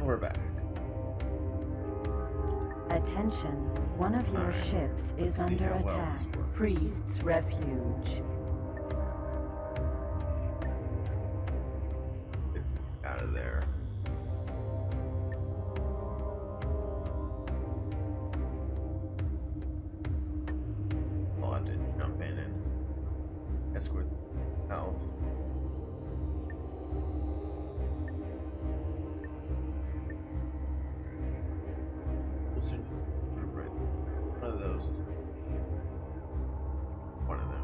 And we're back. Attention, one of your ships is under attack. Priest's Refuge. Out of there. Oh, I didn't jump in and escort health. Listen, right. One of those. One of them.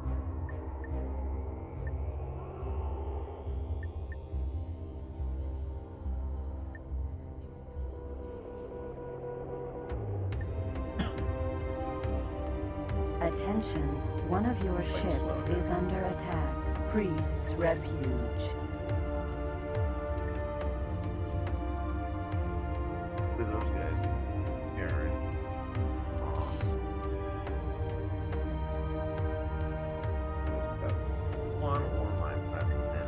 Attention, one of your ships is under attack. Priest's Refuge. Look at those guys. Aaron. One or my 5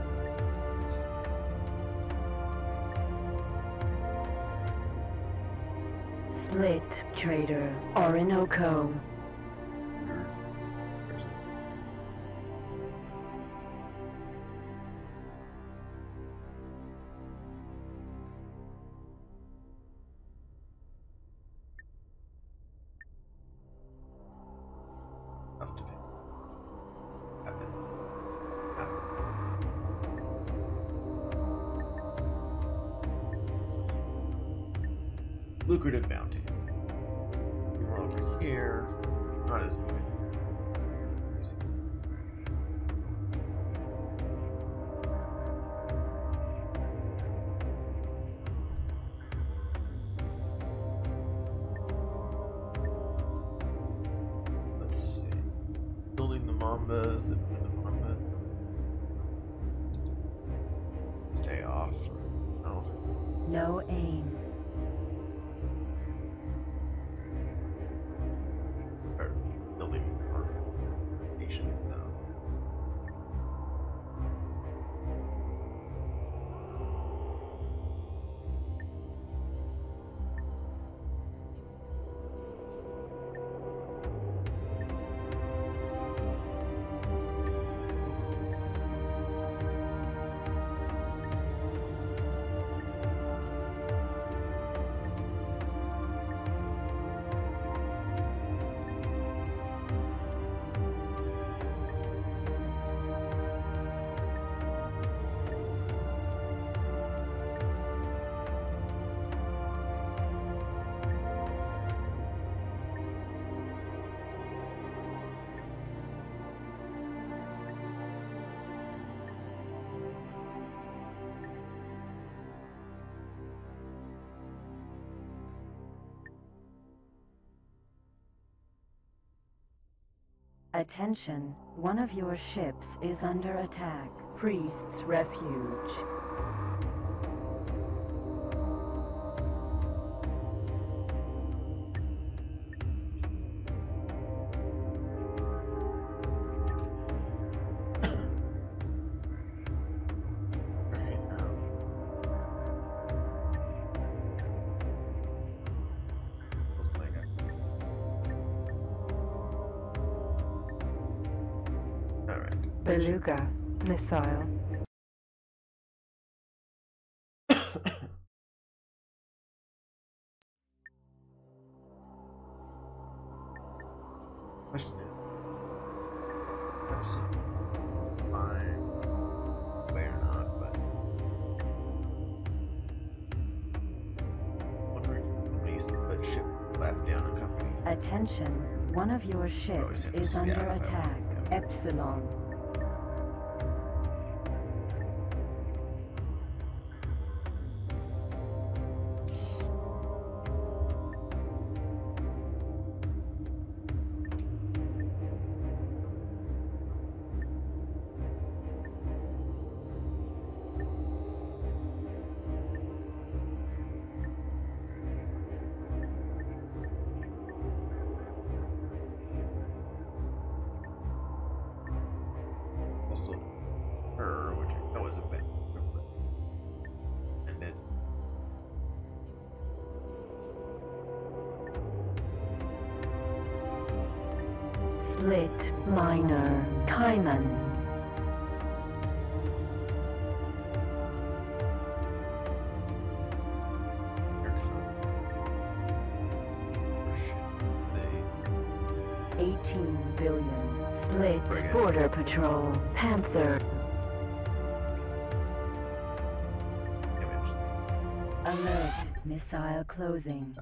and 10. Split Trader Orinoco. Lucrative bounty. We're over here. Not as good. Easy. Let's see. Building the Mambas. Stay off. No. No aim. Attention, one of your ships is under attack. Priest's Refuge. Beluga missile. Absolutely fine. Way or not, but wondering how many ship left down a company. Attention, one of your ships is under attack. Epsilon. Split Minor Kaiman. They 18 billion. Split Border Patrol Panther. Alert. Missile closing.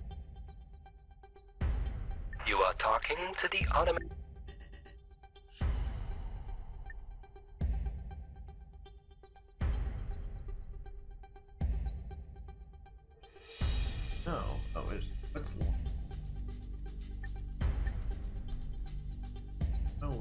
You are talking to the automatic. No. Oh, what's long? Oh.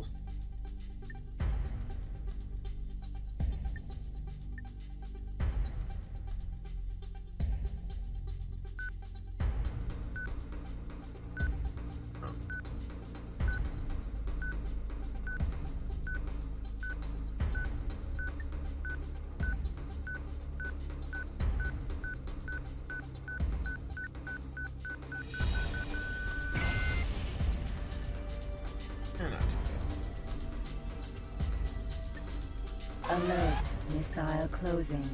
Alert. Missile closing.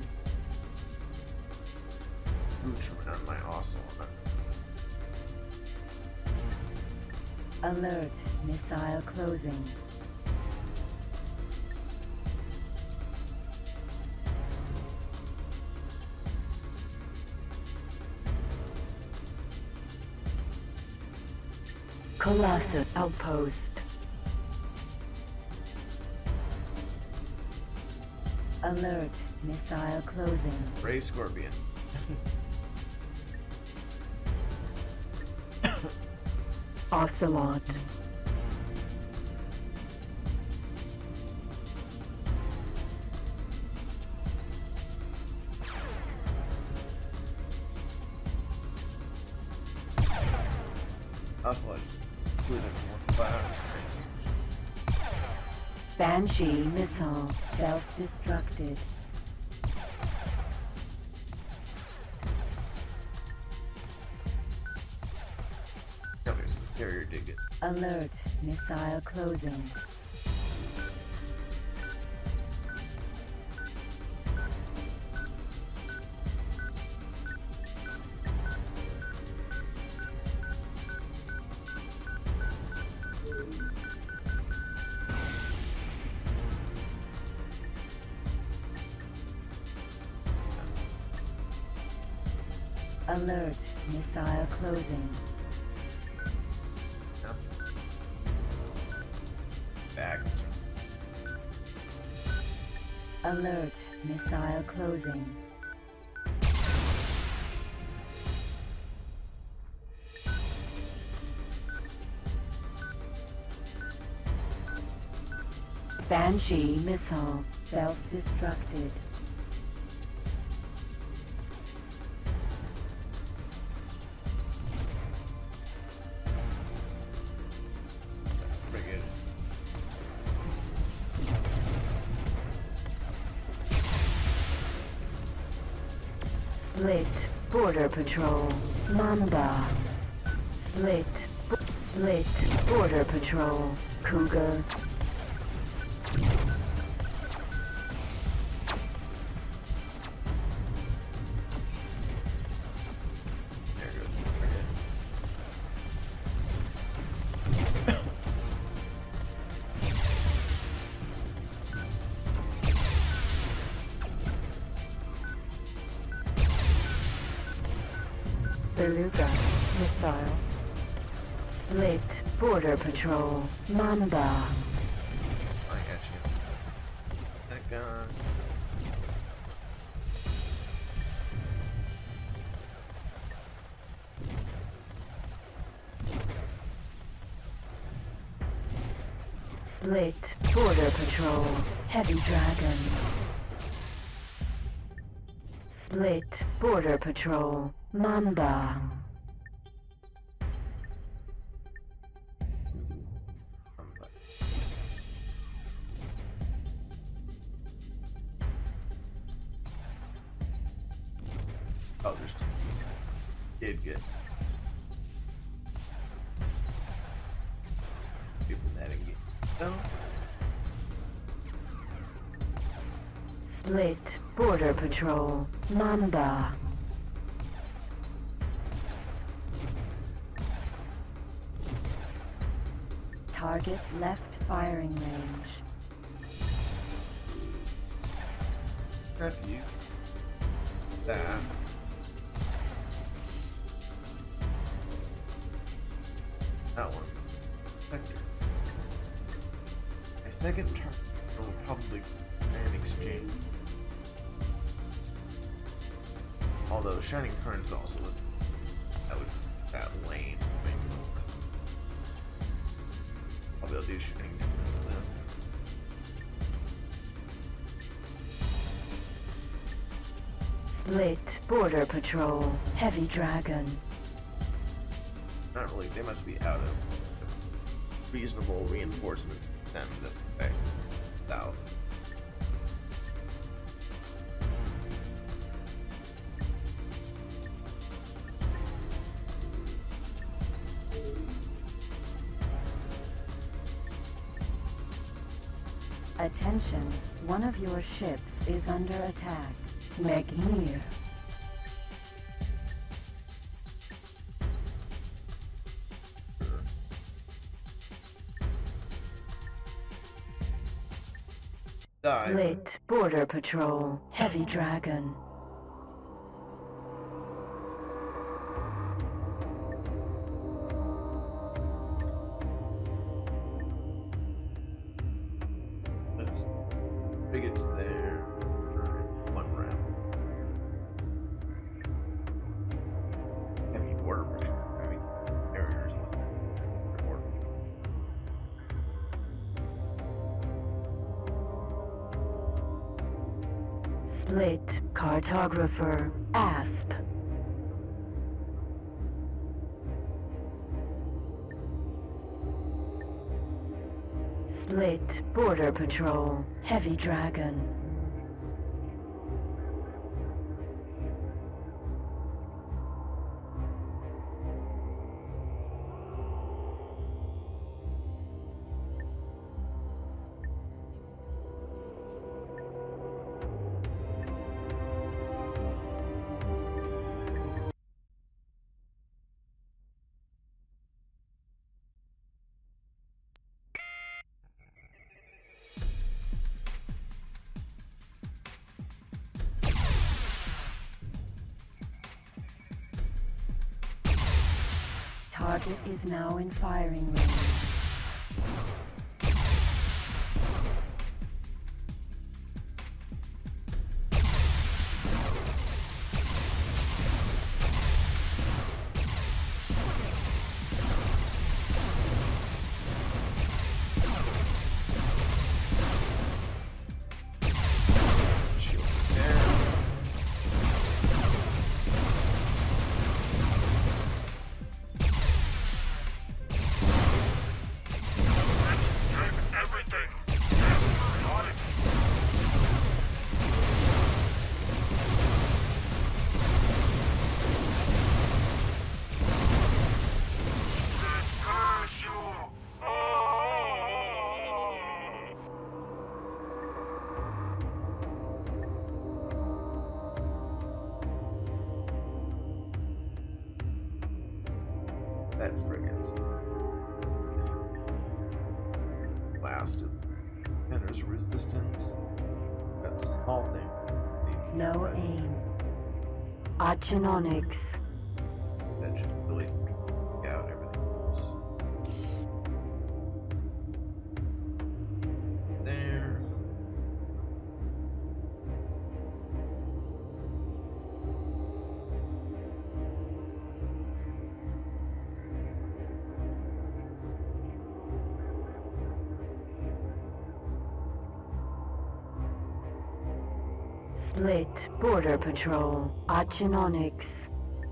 Ooch around my arsenal. Alert. Missile closing. Colossal Outpost. Alert. Missile closing. Brave Scorpion. Ocelot. Ocelot. Including more fast. Banshee missile self-destructed. Carrier dig it. Alert. Missile closing. Alert. Missile closing. Bags. Alert. Missile closing. Banshee missile self-destructed. Frigate. Split Border Patrol Mamba. Split Border Patrol Cougar. There goes the frigate. Beluga missile. Split Border Patrol Mamba. I got you. That gun. Split Border Patrol Heavy Dragon. Split Border Patrol Mamba. Oh, there's two. Did good. People No. Split Border Patrol Mamba. Target left firing range. Review. That. That one. Sector. My second turn will probably an exchange. Although Shining Current's also that lane thing. I'll be able to do Shining Currents then. Split Border Patrol Heavy Dragon. Not really, they must be out of reasonable reinforcements then this way. South. Attention, one of your ships is under attack. Magneer. Die. Split Border Patrol Heavy Dragon. Frigates there. One round. Heavy border patrol. Heavy carriers must report. Split Cartographer Asp. Split Border Patrol Heavy Dragon. Target is now in firing range. Shield down. That frigate. Blasted. And there's resistance. That small thing. No aim. Archinonyx. That should really take out everything else. There. Split Border Patrol Archinonyx.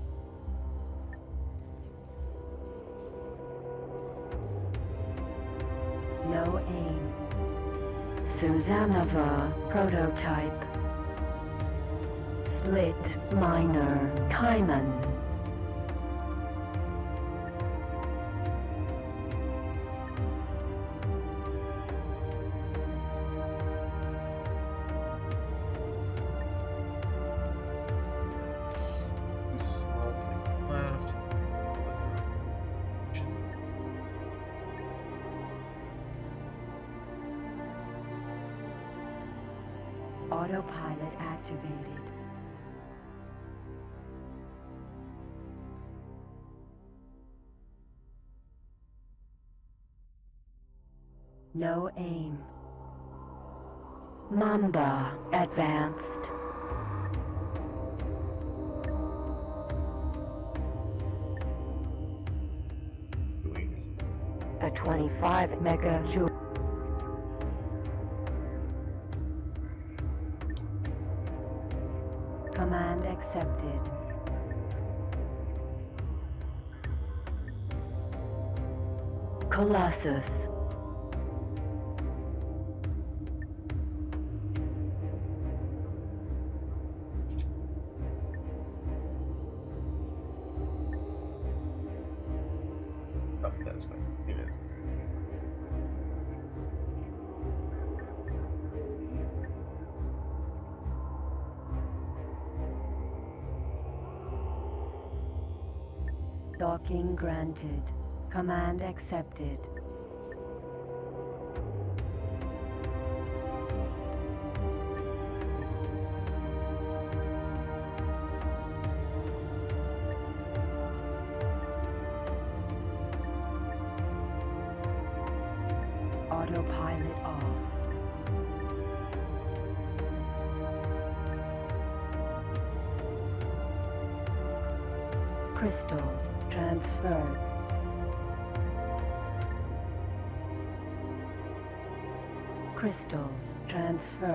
No aim. Susanova Prototype. Split Minor Kaiman. Autopilot activated. No aim. Mamba advanced. A 25 megajoule. Command accepted. Colossus. Oh, that's fine. Unit. Docking granted. Command accepted. Autopilot off. Crystals transferred. Crystals transferred.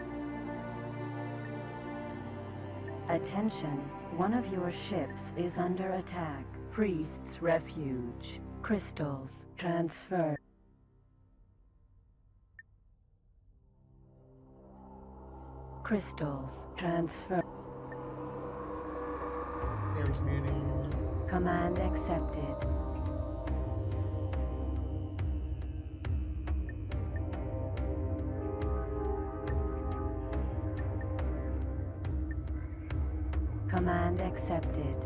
Attention, one of your ships is under attack. Priest's refuge. Crystals transferred. Crystals transferred. Transmuting. Command accepted. Command accepted.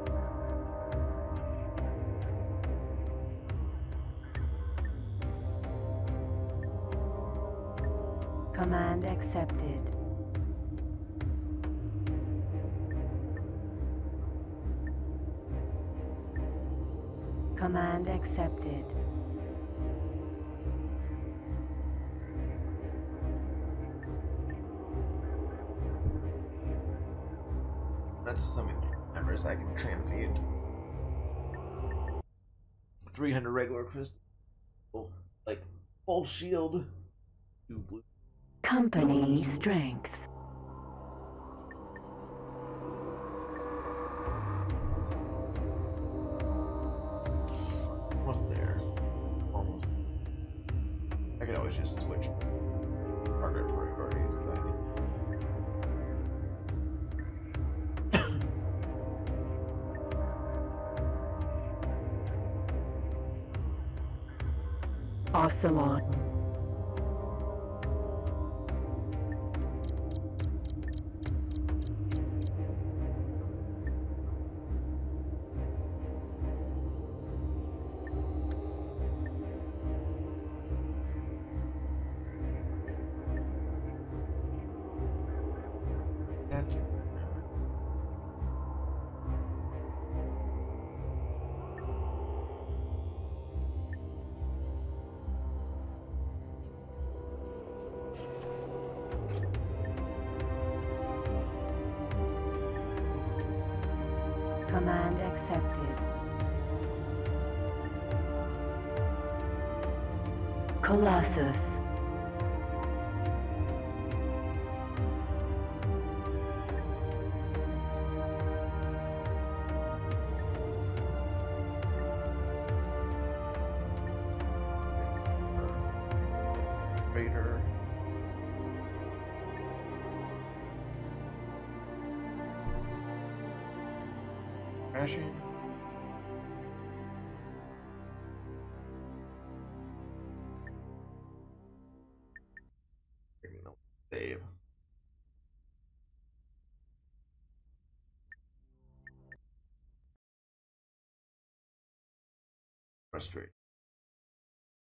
Command accepted. Command accepted. That's something members I can transmute. 300 regular crystal, like full shield. 2 blue. Company strength. Almost there. Almost. I could always just switch target priorities, but I think. Ocelot. That's Command accepted. Colossus. Raider. Crashing. Save. Frustrate.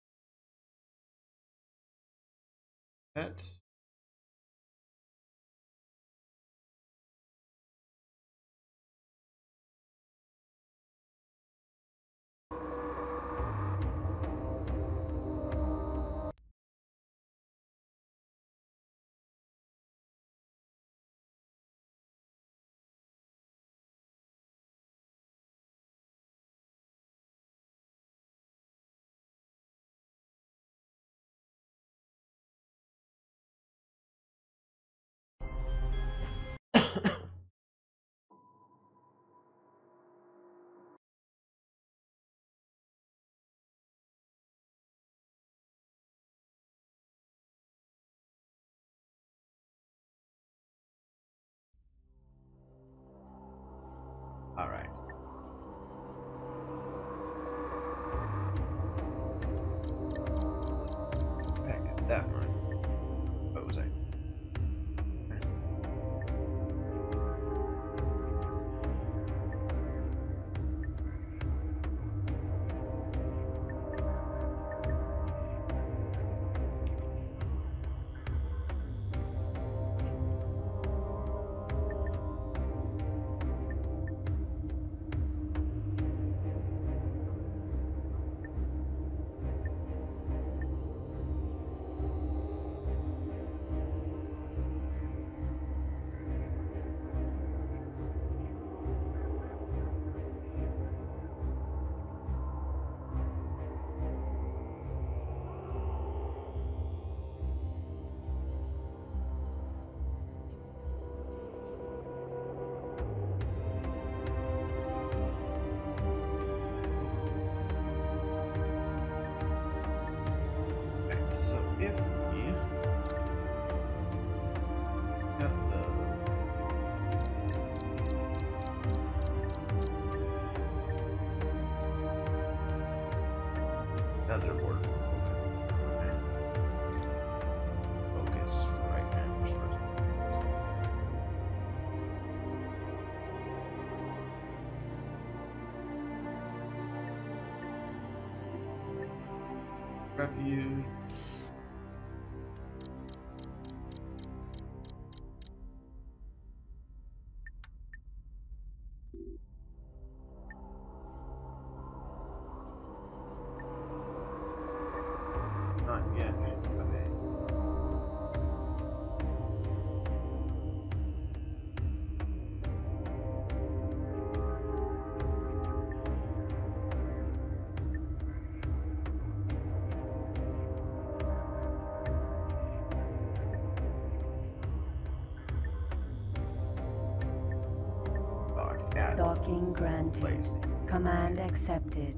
That. refuge. Not yet. Okay. Docking granted. Place. Command accepted.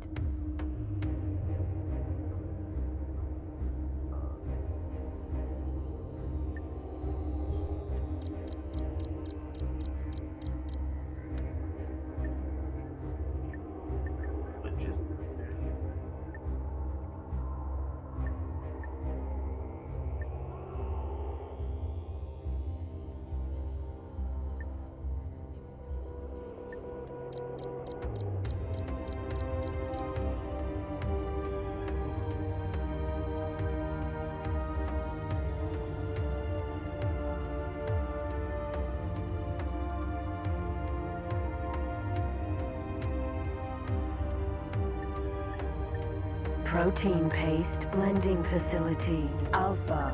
Protein paste blending facility. Alpha.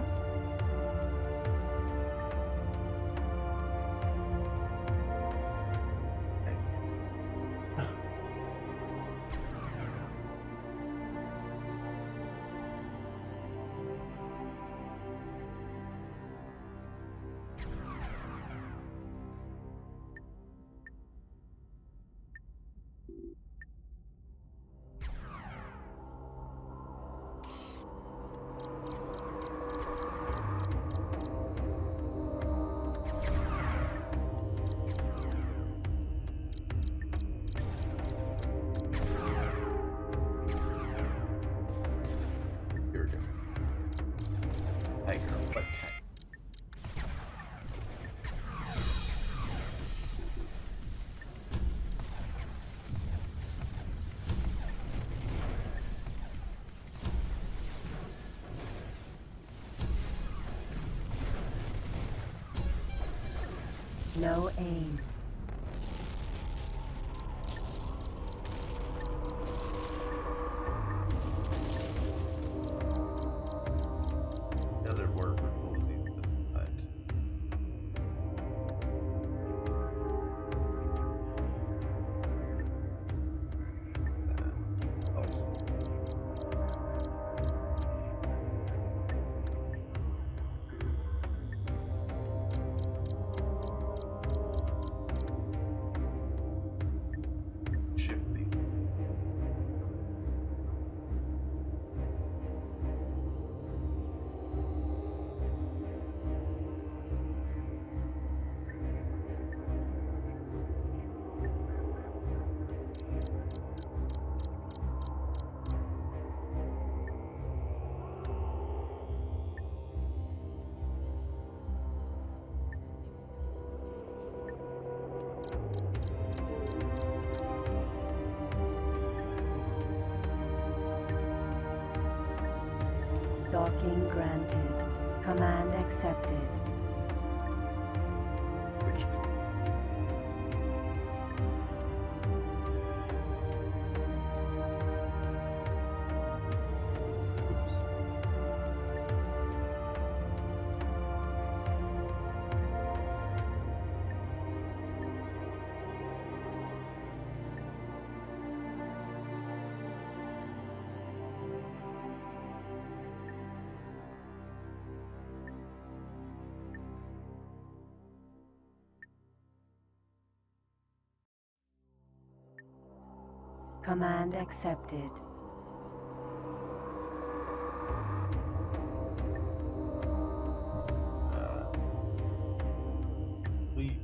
Nice. No aim. Another word for holding the hut. Docking granted. Command accepted. Which Command accepted. we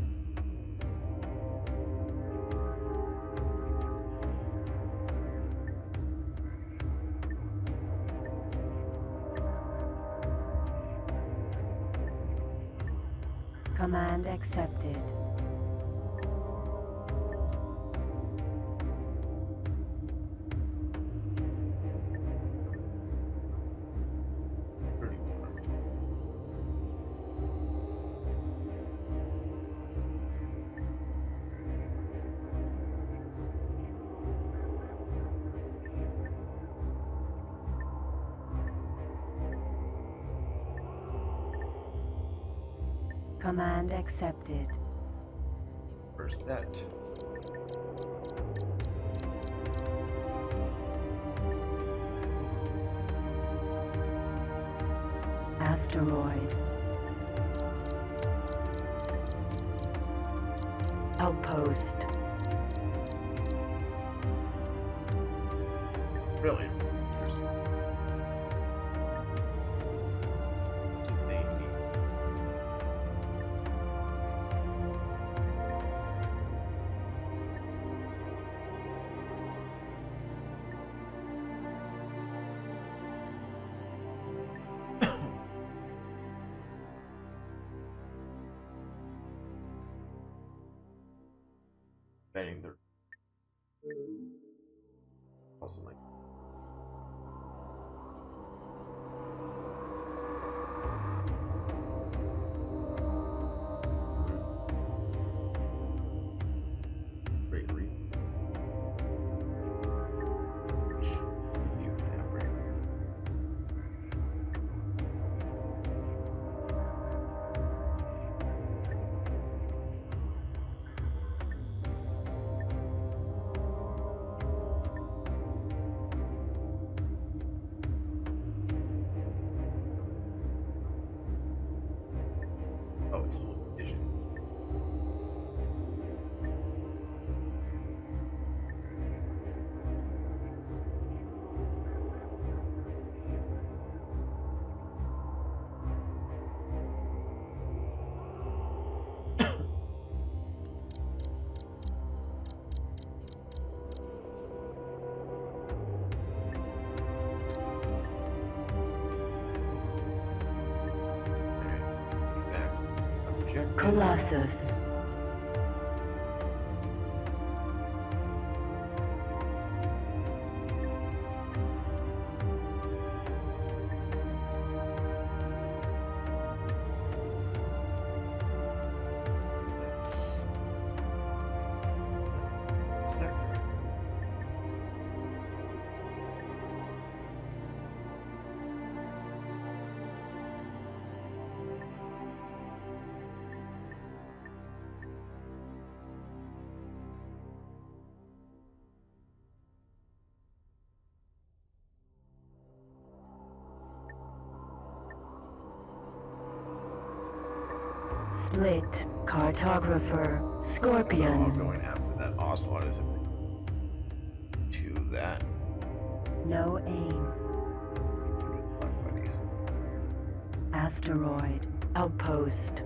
Command accepted. Command accepted. Where's that? Asteroid. Outpost. Really? What do they need? Betting they're also like greatly. You have right. Oh, it's whole vision. Colossus. Sector. Split. Cartographer. Oh, Scorpion. going after that ocelot is to that. No aim. Black buddies. Asteroid. Outpost.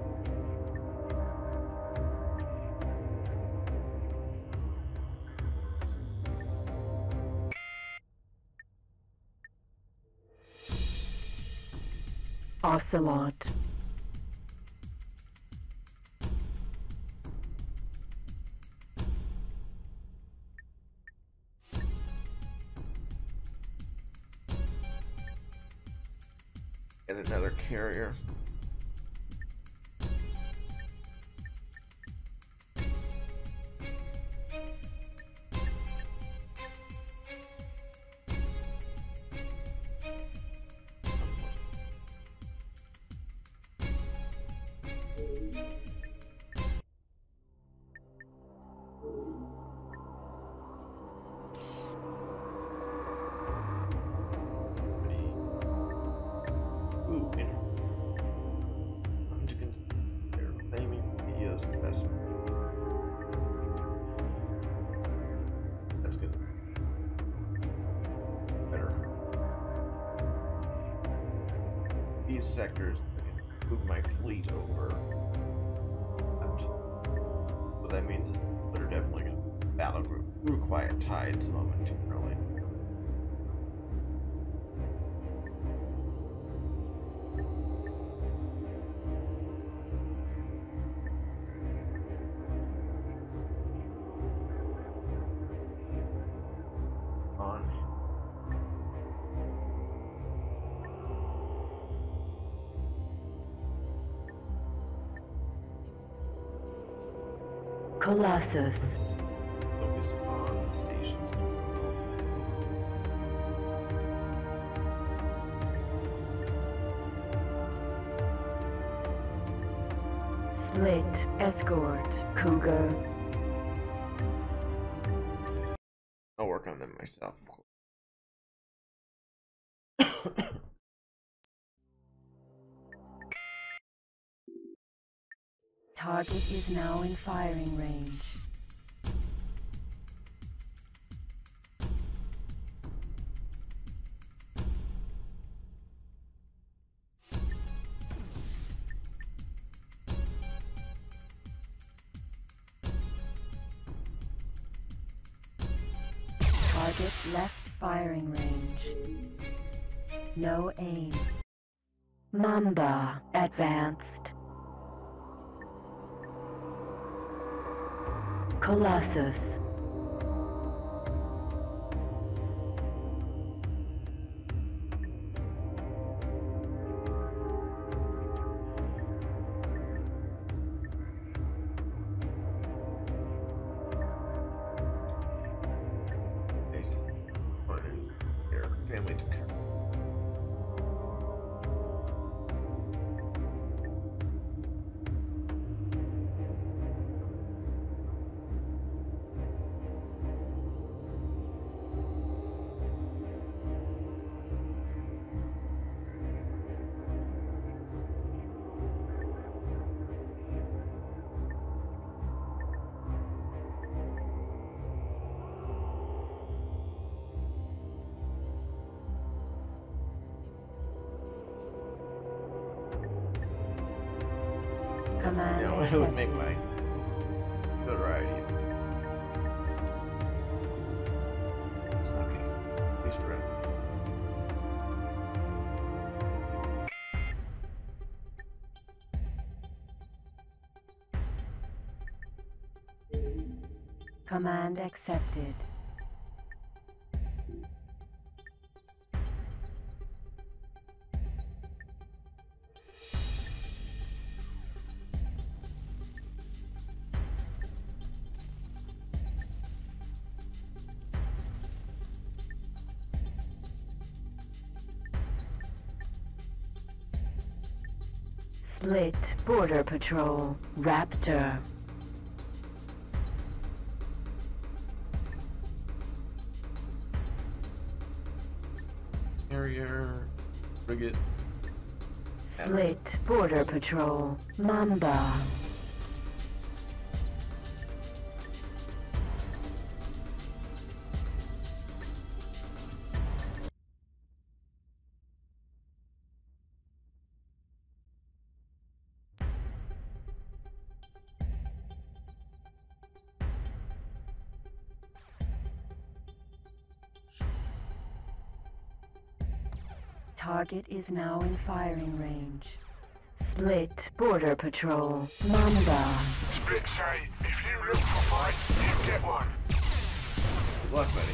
Ocelot. And another carrier. Ooh, and I'm to consider claiming videos investment. That's good. Better. These sectors, I can move my fleet over. What that means is they're definitely going to battle through quiet tides momentarily. On. Colossus. Focus on stations. Split, escort, cougar. I'll work on them myself, of course. Target is now in firing range. Target left firing range. No aim. Mamba advanced. Colossus. Command No, it would make my notoriety. Okay, please run. Command accepted. Split, border patrol, Raptor. Carrier, frigate. Split, border patrol, Mamba. Target is now in firing range. Split, border patrol, Mamba. Split say, if you look for fight, you get one. Good luck, buddy.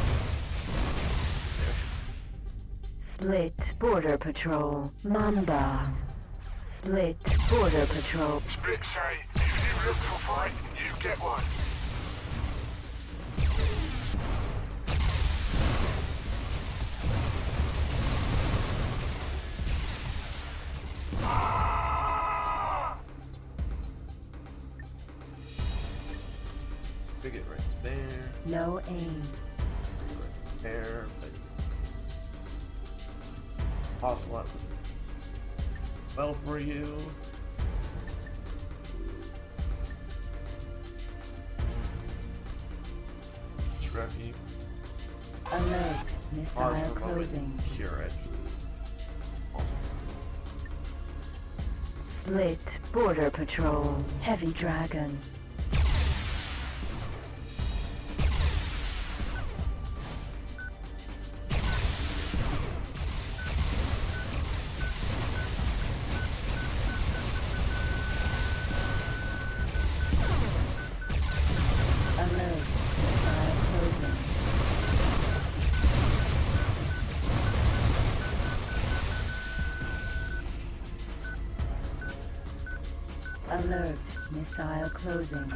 Split, border patrol, Mamba. Split, border patrol. Split say, if you look for fight, you get one. Frigate right there. No aim. Right there, but Ocelot was well for you. X3AP. Alert, Pause missile for a moment. closing. Cure it. Split, border patrol, heavy dragon. Alert, missile closing.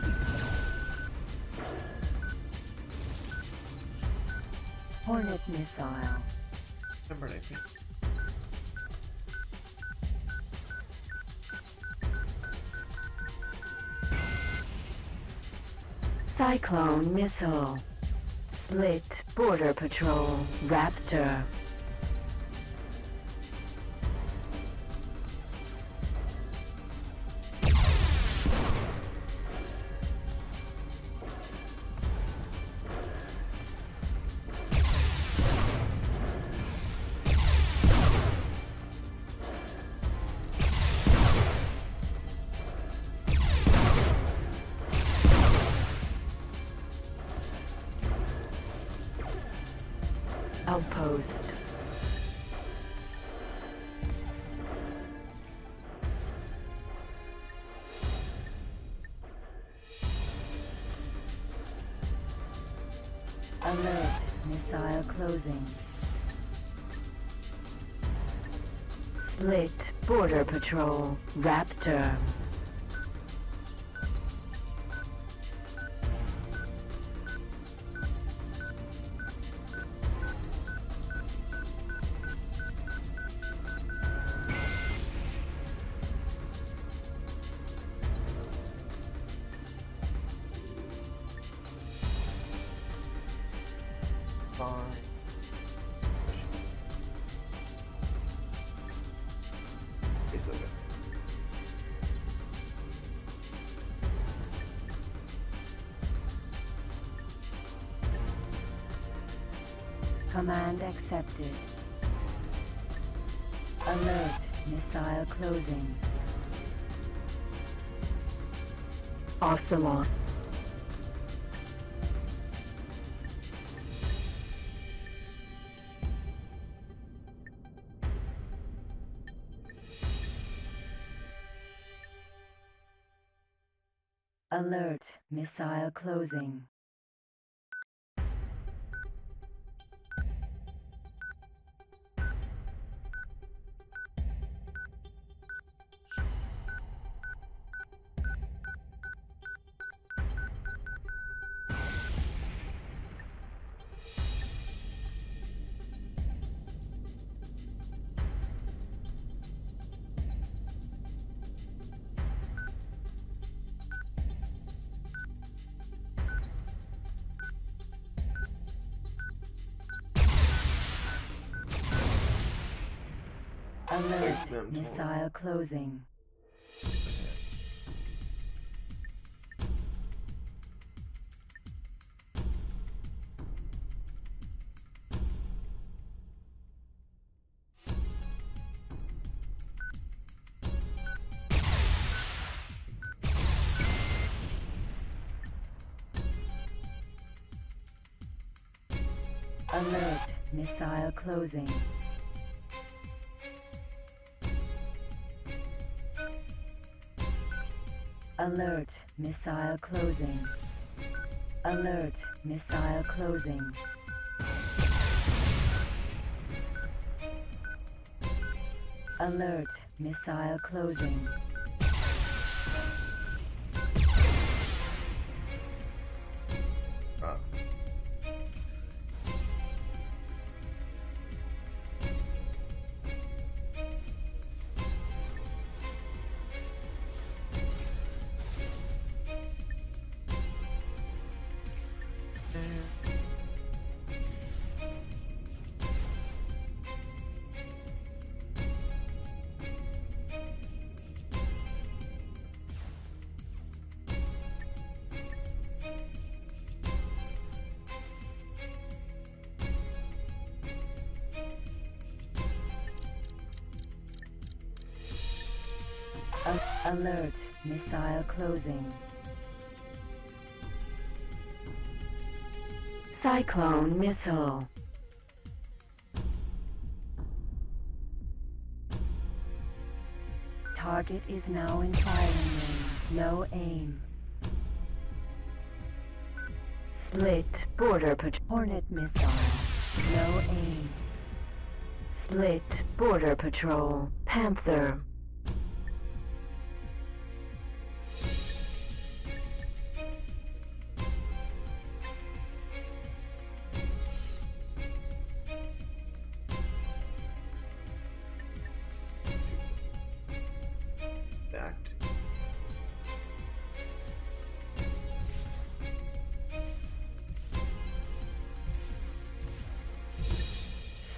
Hornet missile. Number 19. Cyclone missile. Split border patrol. Raptor. Outpost. Alert. Missile closing. Split border patrol. Raptor. It's okay. Command accepted. Alert. Missile closing. Ocelot. Alert. Missile closing. Alert. Missile closing. Alert. Missile closing. Alert. Missile closing. Alert. Missile closing. Alert. Missile closing. Alert. Missile closing. Cyclone missile. Target is now in firing range. No aim. Split border patrol. Hornet missile. No aim. Split border patrol. Panther.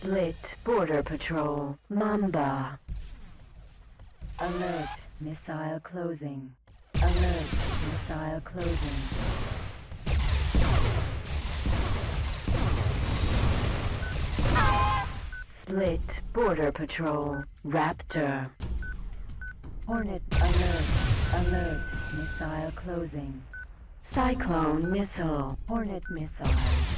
Split Border Patrol. Mamba. Alert. Missile closing. Alert. Missile closing. Split Border Patrol. Raptor. Hornet. Alert. Alert. Missile closing. Cyclone Missile. Hornet Missile.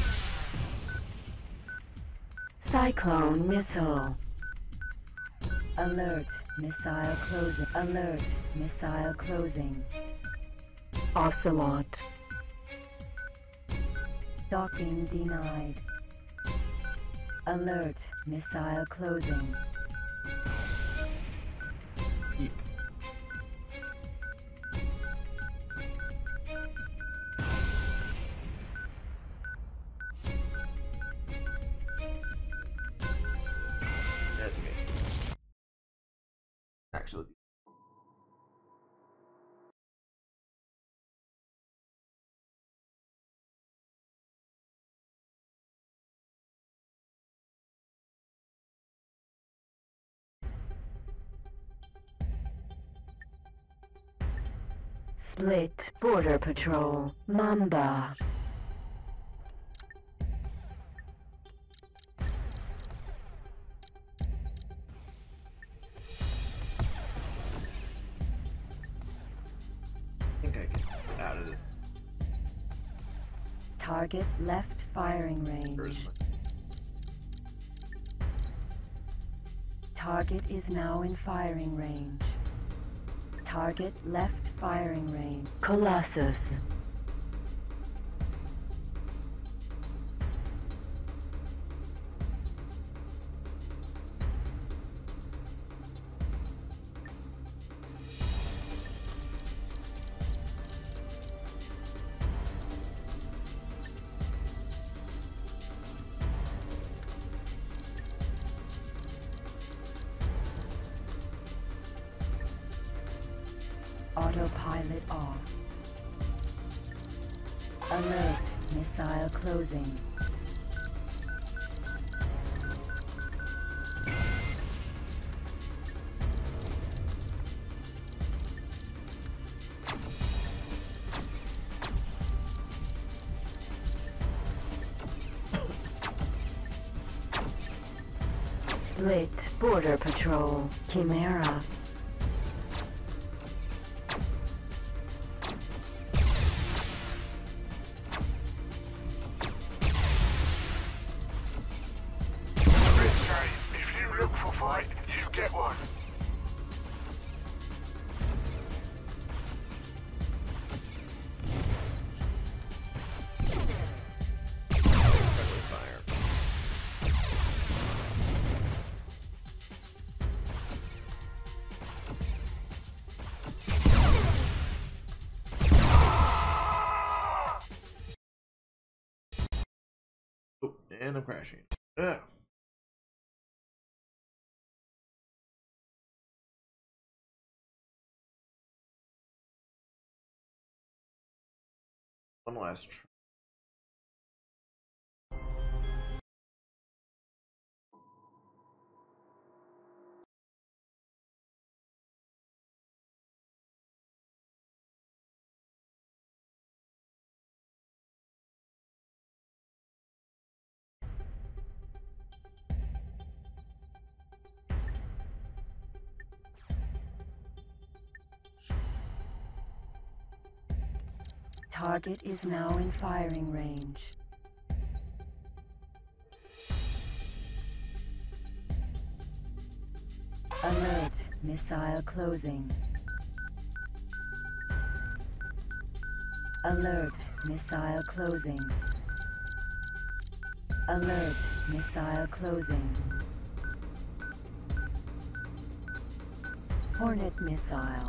Cyclone Missile. Alert. Missile closing. Alert. Missile closing. Ocelot. Docking denied. Alert. Missile closing. Keep. That's me. Actually. Split Border Patrol. Mamba. I think I can get out of this Target left firing range. person. Target is now in firing range. Target left firing range. Colossus. Autopilot off. Alert. Missile closing. Split Border Patrol. Chimera. And I'm crashing. Yeah. One last try. Target is now in firing range. Alert. Missile closing. Alert. Missile closing. Alert. Missile closing. Hornet missile.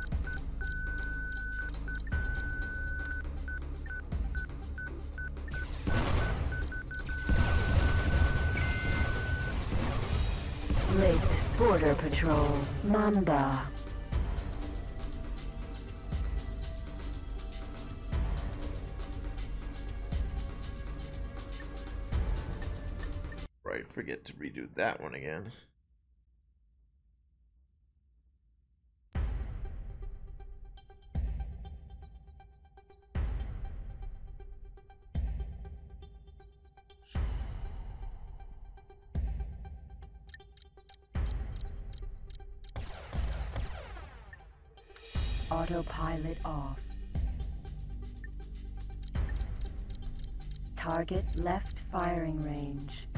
Split Border Patrol. Mamba. Right. forget to redo that one again. Autopilot off. Target left firing range.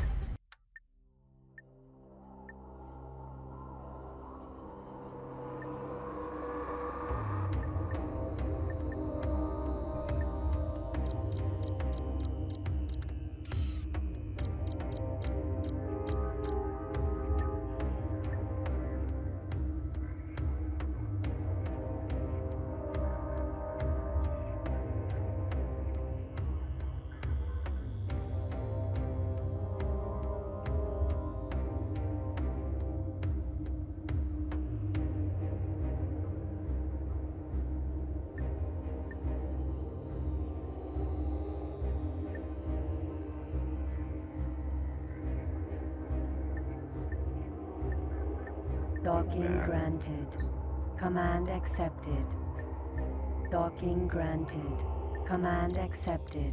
Docking granted. Command accepted. Docking granted. Command accepted.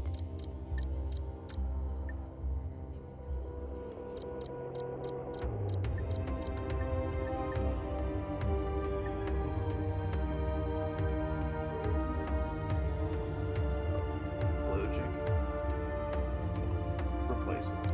Logic. Replacement.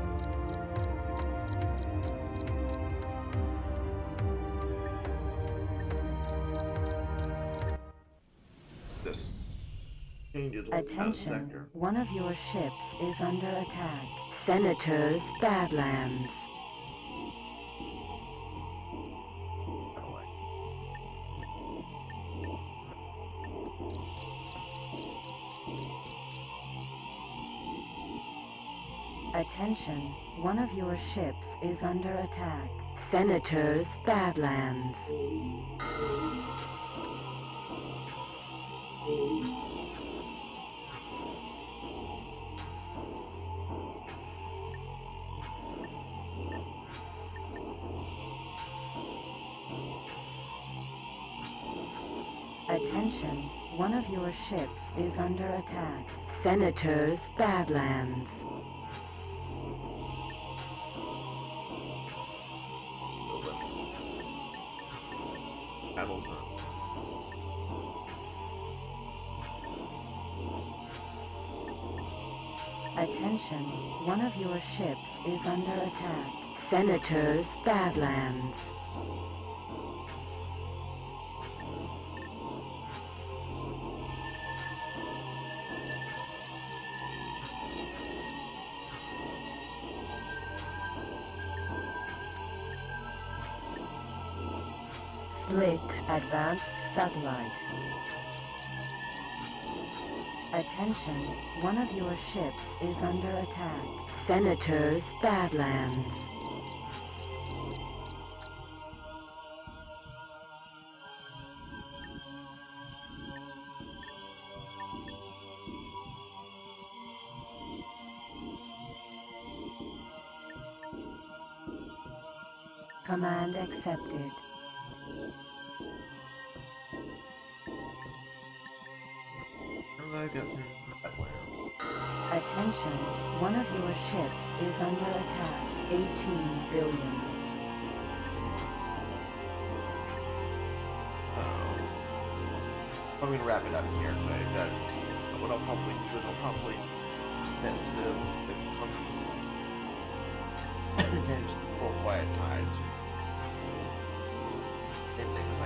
This changes Attention, sector. one of your ships is under attack. Senators, Badlands. Attention, one of your ships is under attack. Senators, Badlands. Attention, one of your ships is under attack. Senators, Badlands. Battle's on. Attention, one of your ships is under attack. Senators, Badlands. Split advanced satellite. Attention, one of your ships is under attack. Senators, Badlands. Command accepted. I got some Badlands. Attention, one of your ships is under attack. 18 billion. I'm gonna wrap it up here because what I'll probably do is I'll probably instead of the countries kind of just full quiet tides. Same thing as I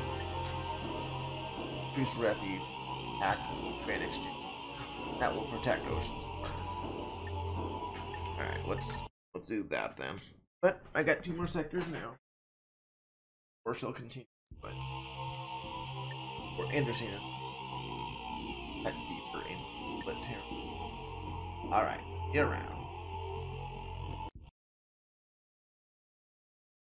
can do. Use refuge, hack, fan exchange. That will protect oceans. Alright, let's do that then. But I got 2 more sectors now. Or she'll continue, but we're interesting as that deeper inlet here. Alright, see you around.